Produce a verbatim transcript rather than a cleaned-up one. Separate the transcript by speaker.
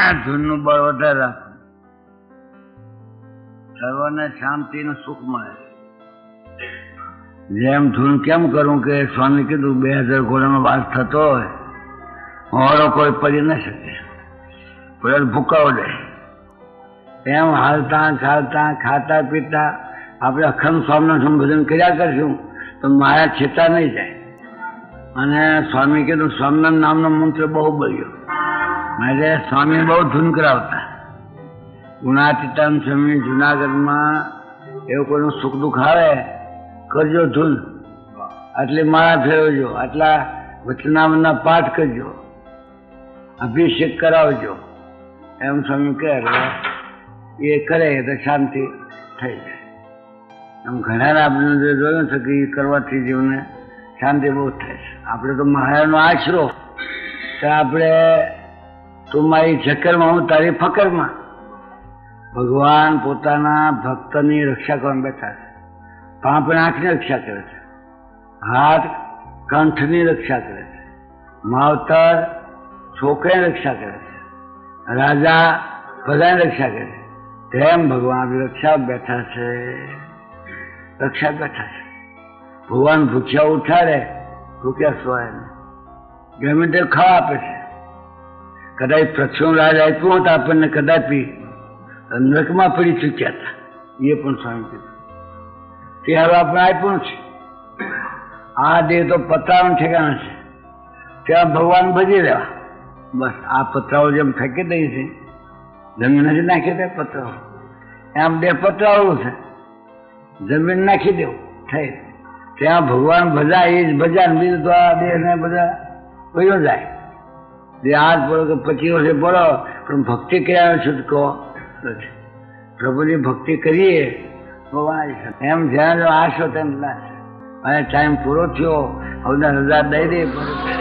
Speaker 1: ધૂનનું બળ વધારે રાખવું, સર્વને શાંતિ ને સુખ મળે. જેમ ધૂન કેમ કરું કે સ્વામી કીધું બે હજાર ઘોડાનો વાસ થતો હોય, હોરો કોઈ પડી ન શકે, કોઈ ભૂકાવો દે. એમ હાલતા ચાલતા ખાતા પીતા આપણે અખંડ સ્વામીનું સંબોધન કર્યા કરશું તો માયા છેતા નહીં જાય. અને સ્વામી કીધું સ્વામિનારાયણ નામનો મંત્ર બહુ બોલ્યો, એટલે સ્વામી બહુ ધૂન કરાવતા. ગુણાતીતાન સ્વામી જુનાગઢમાં એવું કોઈનું સુખ દુઃખ આવે કરજો ધૂન, આટલી માળા ફેરવજો, આટલા વચનામના પાઠ કરજો, અભિષેક કરાવજો, એમ સ્વામી કહે એ કરે તો શાંતિ થઈ જાય. એમ ઘણા આપણે જોયું છે કે એ કરવાથી જીવને શાંતિ બહુ થાય છે. આપણે તો મહારાજનો આશરો તો આપણે તું મારી ઝકરમાં હું તારી ફકરમાં. ભગવાન પોતાના ભક્તની રક્ષા કરવા બેઠા છે. પાંપ આંખની રક્ષા કરે છે, હાથ કંઠની રક્ષા કરે છે, માવતર છોકરાની રક્ષા કરે છે, રાજા બધાની રક્ષા કરે છે. તેમ ભગવાન રક્ષા બેઠા છે, રક્ષા બેઠા છે. ભગવાન ભૂખ્યા ઉઠાડે, ભૂખ્યા સુવાય ને ગમે તે ખાવા આપે છે. કદાચ પ્રક્ષુણ રાજ આપ્યું હોત આપણને કદાપી નરકમાં પડી ચૂક્યા હતા, એ પણ સ્વામી કીધું તે હવે આપણે આપ્યું છે. આ દેહ તો પતરાનું ઠેકાણા છે, ત્યાં ભગવાન ભજી રહેવા. બસ આ પતરાઓ જેમ ફેંકી દઈ છે, જમીન નથી નાખી દે પતરાઓ, એમ દેહ પતરાવું છે, જમીન નાખી દેવું થઈ. ત્યાં ભગવાન ભજા એ જ ભજા, બીજું તો આ દેહ ને બધા વયો જાય. જે આજ પડો કે પચીસ વર્ષે પડો પણ ભક્તિ કર્યા છૂટકો નથી. પ્રભુની ભક્તિ કરીએ ભગવાન એમ જ્યાં જો આશો તેમ લાશે. અને ટાઈમ પૂરો થયો, હવે રજા દઈ દે.